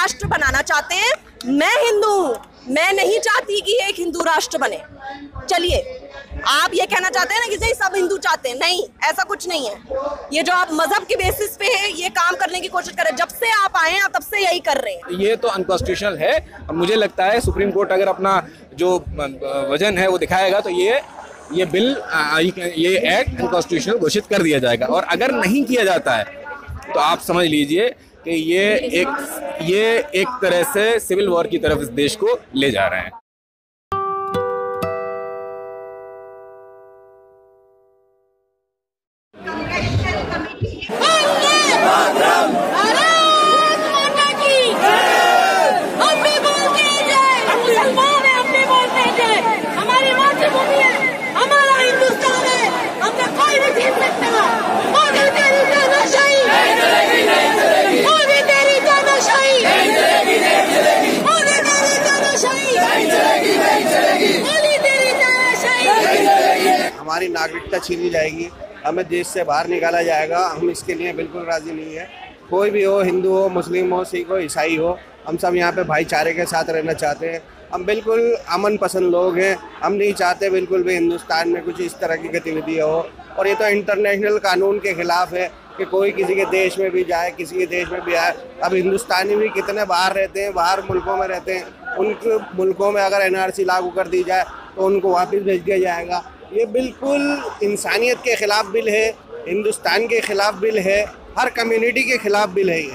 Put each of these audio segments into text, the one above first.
राष्ट्र बनाना चाहते हैं। मैं हिंदू हूँ, मैं नहीं चाहती कि एक हिंदू राष्ट्र बने। चलिए, आप ये कहना चाहते हैं ना कि सब हिंदू चाहते हैं, नहीं, ऐसा कुछ नहीं है। ये जो आप मजहब के बेसिस पे है ये काम करने की कोशिश कर रहे हैं, जब से आप आए हैं तब से यही कर रहे हैं। ये तो अनकॉन्स्टिट्यूशनल है और मुझे लगता है सुप्रीम कोर्ट अगर अपना जो वजन है वो दिखाएगा तो ये बिल, ये एक्ट अनकॉन्स्टिट्यूशनल घोषित कर दिया जाएगा। और अगर नहीं किया जाता है तो आप समझ लीजिए कि ये एक तरह से सिविल वॉर की तरफ इस देश को ले जा रहे हैं। हमारी नागरिकता छीनी जाएगी, हमें देश से बाहर निकाला जाएगा। हम इसके लिए बिल्कुल राजी नहीं है। कोई भी हो, हिंदू हो, मुस्लिम हो, सिख हो, ईसाई हो, हम सब यहाँ पे भाईचारे के साथ रहना चाहते हैं। हम बिल्कुल अमन पसंद लोग हैं। हम नहीं चाहते बिल्कुल भी हिंदुस्तान में कुछ इस तरह की गतिविधि हो। और ये तो इंटरनेशनल कानून के खिलाफ है कि कोई किसी के देश में भी जाए, किसी के देश में भी आए। अब हिंदुस्तानी भी कितने बाहर रहते हैं, बाहर मुल्कों में रहते हैं, उनके मुल्कों में अगर NRC लागू कर दी जाए तो उनको वापस भेज दिया जाएगा। ये बिल्कुल इंसानियत के खिलाफ बिल है, हिंदुस्तान के खिलाफ बिल है, हर कम्युनिटी के खिलाफ बिल है ये।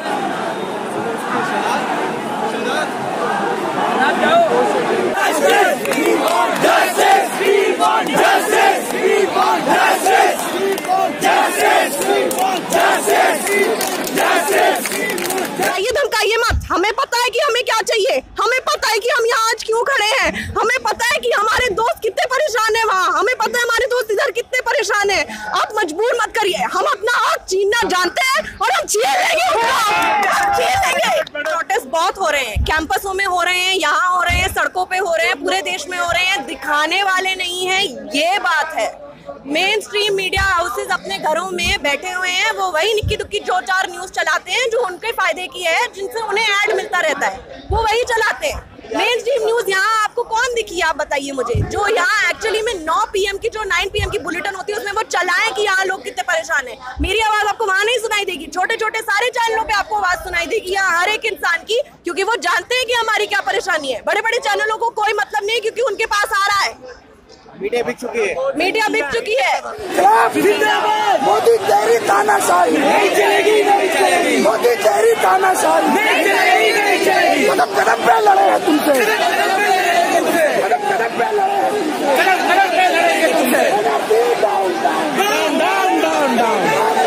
ये धमकाइए मत, हमें पता है कि हमें क्या चाहिए, हमें पता है कि हम यहाँ आज क्यों खड़े हैं, हमें पता है कि हमारे दोस्त कितने परेशान हैं वहाँ, हमें पता है हमारे दोस्त इधर कितने परेशान हैं। आप मजबूर मत करिए, हम अपना हक छीनना जानते हैं और हम छीन लेंगे। प्रोटेस्ट बहुत हो रहे हैं, कैंपसों में हो रहे हैं, यहाँ हो रहे हैं, सड़कों पे हो रहे हैं, पूरे देश में हो रहे हैं। दिखाने वाले नहीं है, ये बात है। मेन स्ट्रीम मीडिया हाउसेस अपने घरों में बैठे हुए हैं, वो वही निक्की दुक्की 4 न्यूज चलाते हैं जो उनके फायदे की है, जिनसे उन्हें ऐड मिलता रहता है, वो वही चलाते हैं। मेन स्ट्रीम न्यूज यहाँ आपको कौन दिखी, आप बताइए मुझे, जो यहाँ एक्चुअली में 9 PM की जो 9 PM की बुलेटिन होती है उसमें वो चलाएं कि यहाँ लोग कितने परेशान हैं। मेरी आवाज आपको वहाँ नहीं सुनाई देगी, छोटे छोटे सारे चैनलों पे आपको आवाज सुनाई देगी यहाँ हर एक इंसान की, क्योंकि वो जानते हैं कि हमारी क्या परेशानी है। बड़े बड़े चैनलों को कोई मतलब नहीं, क्योंकि उनके पास आ रहा है, मीडिया बिक चुकी है, मीडिया बिक चुकी है। मोदी तेरी तानाशाही नहीं चलेगी, नहीं चलेगी। मोदी तेरी तानाशाही नहीं चलेगी, नहीं चलेगी। कदम कदम पे लड़े हैं तुमसे, कदम कदम पे लड़े हैं, कदम कदम पे लड़ेंगे तुमसे। Down down down down down.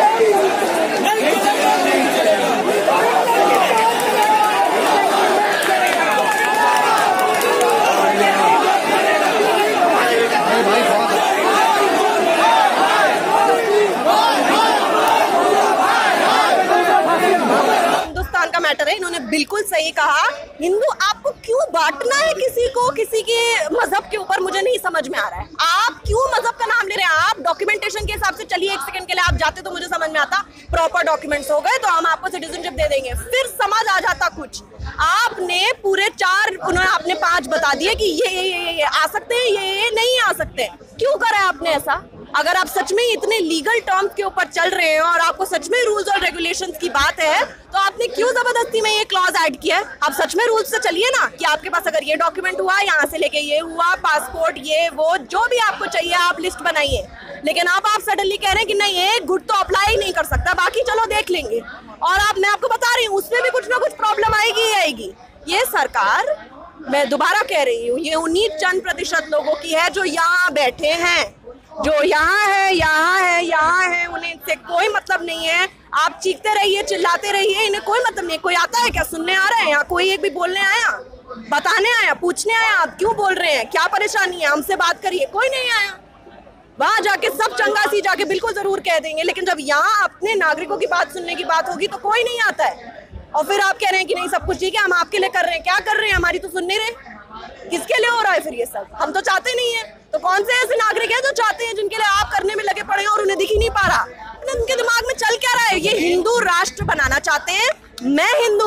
Matter है, इन्होंने बिल्कुल सही कहा। हिंदू आपको क्यों बांटना है किसी को, किसी के मजहब के ऊपर, मुझे नहीं समझ में आ रहा है। आप क्यों मजहब का नाम ले रहे हैं? आप डॉक्यूमेंटेशन के हिसाब से चलिए, 1 सेकंड के लिए आप जाते तो मुझे समझ में आता, प्रॉपर डॉक्यूमेंट्स हो गए तो हम आपको सिटीजनशिप दे देंगे, फिर समझ आ जाता कुछ। आपने पूरे 4, उन्होंने आपने 5 बता दिए कि ये आ सकते हैं, ये नहीं आ सकते। क्यों करा है आपने ऐसा? अगर आप सच में इतने लीगल टर्म्स के ऊपर चल रहे हैं और आपको सच में रूल्स और रेगुलेशंस की बात है, तो आपने क्यों जबरदस्ती में ये क्लॉज ऐड किया है? आप सच में रूल्स से चलिए ना, कि आपके पास अगर ये डॉक्यूमेंट हुआ, यहाँ से लेके ये हुआ, पासपोर्ट, ये वो जो भी आपको चाहिए आप लिस्ट बनाइए। लेकिन अब आप सडनली कह रहे हैं कि नहीं, एक गुट तो अप्लाई नहीं कर सकता, बाकी चलो देख लेंगे। और मैं आपको बता रही हूँ उसमें भी कुछ ना कुछ प्रॉब्लम आएगी ही आएगी। ये सरकार, मैं दोबारा कह रही हूँ, ये 19% लोगों की है जो यहाँ बैठे हैं, जो यहाँ है, उन्हें इनसे कोई मतलब नहीं है। आप चीखते रहिए, चिल्लाते रहिए, इन्हें कोई मतलब नहीं। कोई आता है क्या सुनने आ रहा है यहाँ? कोई एक भी बोलने आया, बताने आया, पूछने आया आप क्यों बोल रहे हैं, क्या परेशानी है, हमसे बात करिए? कोई नहीं आया। वहां जाके सब चंगासी जाके बिल्कुल जरूर कह देंगे, लेकिन जब यहाँ अपने नागरिकों की बात सुनने की बात होगी तो कोई नहीं आता है। और फिर आप कह रहे हैं कि नहीं सब कुछ ठीक है, हम आपके लिए कर रहे हैं। क्या कर रहे हैं? हमारी तो सुन नहीं रहे। किसके लिए हो रहा है फिर ये सब? हम तो चाहते नहीं है। तो कौन से ऐसे नागरिक हैं जो चाहते हैं, जिनके लिए आप करने में लगे पड़े हैं और उन्हें दिख ही नहीं पा रहा? उनके दिमाग में चल क्या रहा है? ये हिंदू राष्ट्र बनाना चाहते हैं। मैं हिंदू हूँ,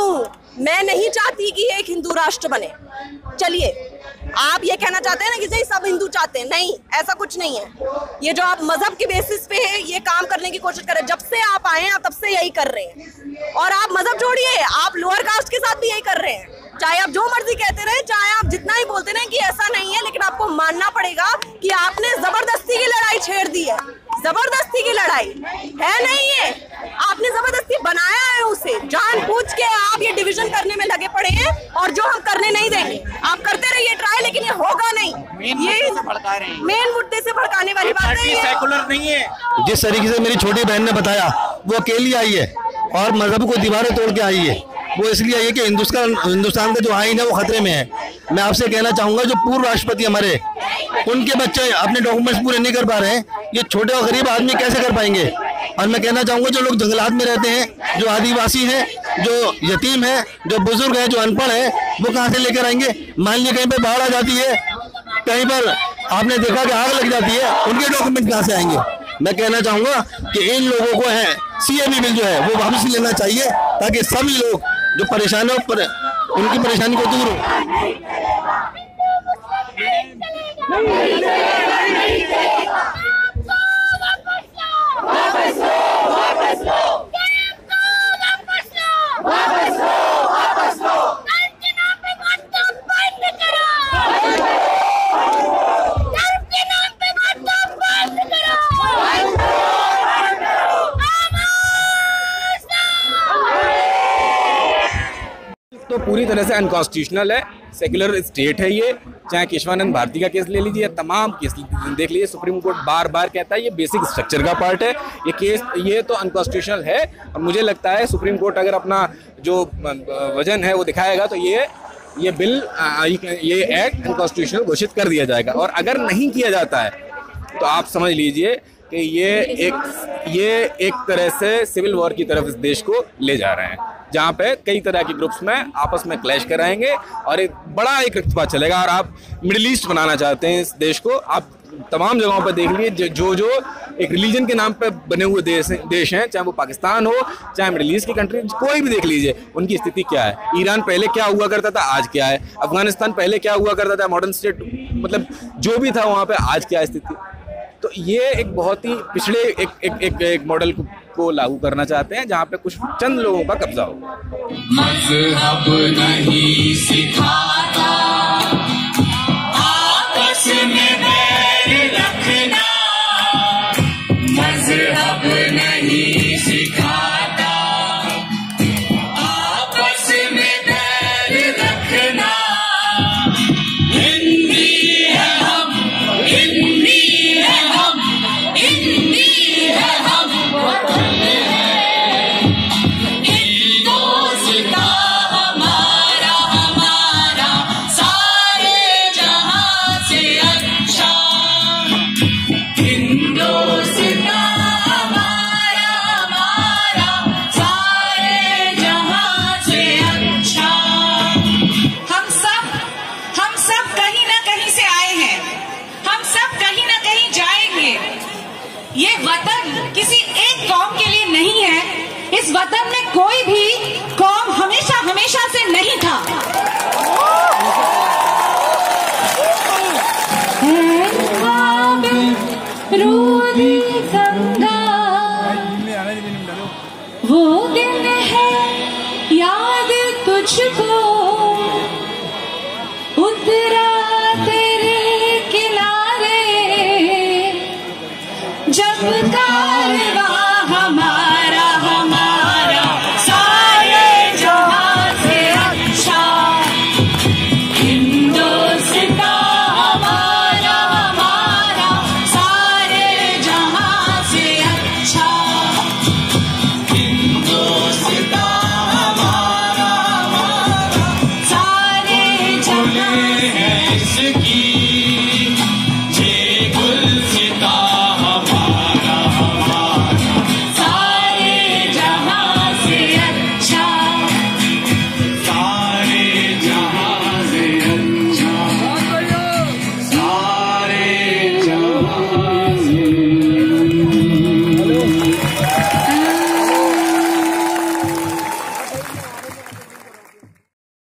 मैं नहीं चाहती कि एक हिंदू राष्ट्र बने। चलिए, आप ये कहना चाहते हैं ना कि सब हिंदू चाहते हैं, नहीं, ऐसा कुछ नहीं है। ये जो आप मजहब के बेसिस पे है ये काम करने की कोशिश कर रहे हैं, जब से आप आए हैं तब से यही कर रहे हैं। और आप मजहब छोड़िए, आप लोअर कास्ट के साथ भी यही कर रहे हैं। चाहे आप जो मर्जी कहते रहे, चाहे आप जितना ही बोलते रहे कि ऐसा नहीं है, लेकिन आपको मानना पड़ेगा कि आपने जबरदस्ती की लड़ाई छेड़ दी है। जबरदस्ती की लड़ाई है नहीं है, आपने जबरदस्ती बनाया है उसे, जानबूझ के आप ये डिवीजन करने में लगे पड़े हैं, और जो हम करने नहीं देंगे। आप करते रहिए ट्राई, लेकिन ये होगा नहीं। ये मेन मुद्दे से भड़काने वाली बात है, सेकुलर नहीं है। जिस तरीके से मेरी छोटी बहन ने बताया, वो अकेली आई है और मजहब को दीवारें तोड़ के आई है। वो इसलिए आई है कि हिंदुस्तान का जो आईन है वो खतरे में है। मैं आपसे कहना चाहूंगा, जो पूर्व राष्ट्रपति हमारे, उनके बच्चे अपने डॉक्यूमेंट्स पूरे नहीं कर पा रहे हैं, ये छोटे और गरीब आदमी कैसे कर पाएंगे। और मैं कहना चाहूंगा, जो लोग जंगलात में रहते हैं, जो आदिवासी हैं, जो यतीम हैं, जो बुजुर्ग हैं, जो अनपढ़ हैं, वो कहाँ से लेकर आएंगे। मान लीजिए कहीं पर बाढ़ आ जाती है, कहीं पर आपने देखा कि आग लग जाती है, उनके डॉक्यूमेंट कहाँ से आएंगे। मैं कहना चाहूंगा कि इन लोगों को है सीएबी बिल जो है वो वापस लेना चाहिए, ताकि सभी लोग जो परेशान हो उनकी परेशानी को दूर हो। तो पूरी तरह से अनकॉन्स्टिट्यूशनल है, सेक्युलर स्टेट है ये। चाहे केशवानंद भारती का केस ले लीजिए या तमाम केस देख लीजिए, सुप्रीम कोर्ट बार बार कहता है ये बेसिक स्ट्रक्चर का पार्ट है। ये केस ये तो अनकॉन्स्टिट्यूशनल है, और मुझे लगता है सुप्रीम कोर्ट अगर अपना जो वजन है वो दिखाएगा तो ये बिल ये एक्ट अनकॉन्स्टिट्यूशनल घोषित कर दिया जाएगा। और अगर नहीं किया जाता है तो आप समझ लीजिए कि ये एक तरह से सिविल वॉर की तरफ इस देश को ले जा रहे हैं, जहाँ पे कई तरह के ग्रुप्स में आपस में क्लैश कराएंगे और एक बड़ा रक्तपात चलेगा। और आप मिडिल ईस्ट बनाना चाहते हैं इस देश को, आप तमाम जगहों पर देख लीजिए, जो एक रिलीजन के नाम पे बने हुए देश हैं, चाहे वो पाकिस्तान हो, चाहे मिडिल ईस्ट की कंट्री, कोई भी देख लीजिए, उनकी स्थिति क्या है। ईरान पहले क्या हुआ करता था, आज क्या है। अफगानिस्तान पहले क्या हुआ करता था, मॉडर्न स्टेट, मतलब जो भी था वहाँ पे, आज क्या स्थिति। तो ये एक बहुत ही पिछड़े एक मॉडल को लागू करना चाहते हैं, जहाँ पे कुछ चंद लोगों का कब्जा हो। मज़हब नहीं सिखाता आपस में बैर रखना, मज़हब नहीं सिखाता आपस में बैर रखना। हिंदी है हम, हिंदी है हम, हिंदी है हम, वतन है हिंदुस्तान हमारा, हमारा सारे जहां से अच्छा। हिंदुस्तान हमारा, हमारा सारे जहां से अच्छा। हम सब कहीं ना कहीं से आए हैं, हम सब कहीं ना कहीं जाएंगे। ये वतन किसी एक कौम के लिए नहीं है, इस वतन में